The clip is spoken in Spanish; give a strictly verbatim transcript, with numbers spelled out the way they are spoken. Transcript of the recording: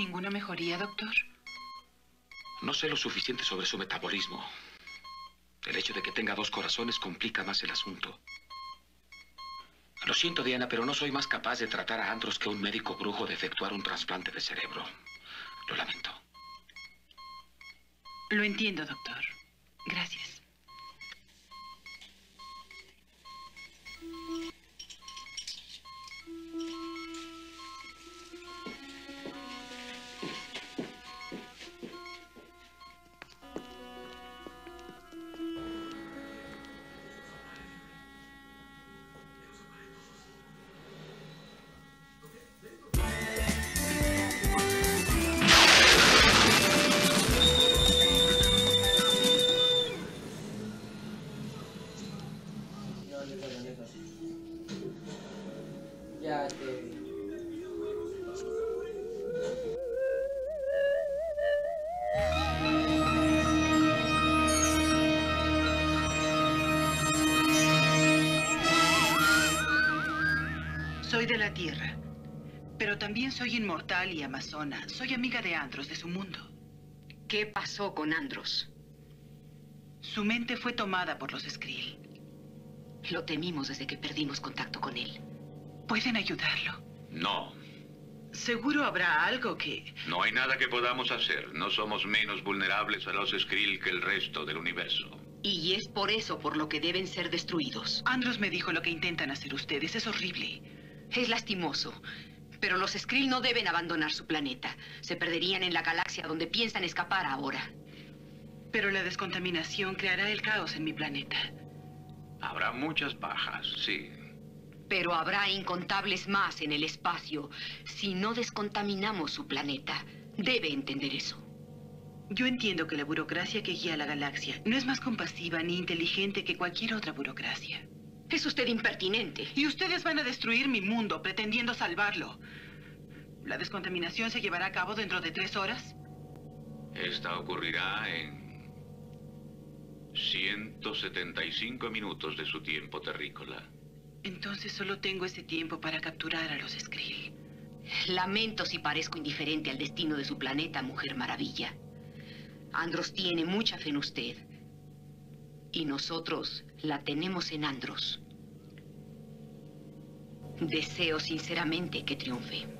ninguna mejoría, doctor? No sé lo suficiente sobre su metabolismo. El hecho de que tenga dos corazones complica más el asunto. Lo siento, Diana, pero no soy más capaz de tratar a Andros que un médico brujo de efectuar un trasplante de cerebro. Lo lamento. Lo entiendo, doctor. Gracias. Ya, este... Soy de la Tierra, pero también soy inmortal y amazona. Soy amiga de Andros, de su mundo. ¿Qué pasó con Andros? Su mente fue tomada por los Skrill. Lo temimos desde que perdimos contacto con él. ¿Pueden ayudarlo? No. Seguro habrá algo que... No hay nada que podamos hacer. No somos menos vulnerables a los Skrill que el resto del universo. Y es por eso por lo que deben ser destruidos. Andros me dijo lo que intentan hacer ustedes. Es horrible. Es lastimoso. Pero los Skrill no deben abandonar su planeta. Se perderían en la galaxia donde piensan escapar ahora. Pero la descontaminación creará el caos en mi planeta. Habrá muchas bajas, sí. Pero habrá incontables más en el espacio si no descontaminamos su planeta. Debe entender eso. Yo entiendo que la burocracia que guía a la galaxia no es más compasiva ni inteligente que cualquier otra burocracia. Es usted impertinente. Y ustedes van a destruir mi mundo pretendiendo salvarlo. ¿La descontaminación se llevará a cabo dentro de tres horas? Esta ocurrirá en ciento setenta y cinco minutos de su tiempo terrícola. Entonces solo tengo ese tiempo para capturar a los Skrill. Lamento si parezco indiferente al destino de su planeta, Mujer Maravilla. Andros tiene mucha fe en usted. Y nosotros la tenemos en Andros. Deseo sinceramente que triunfe.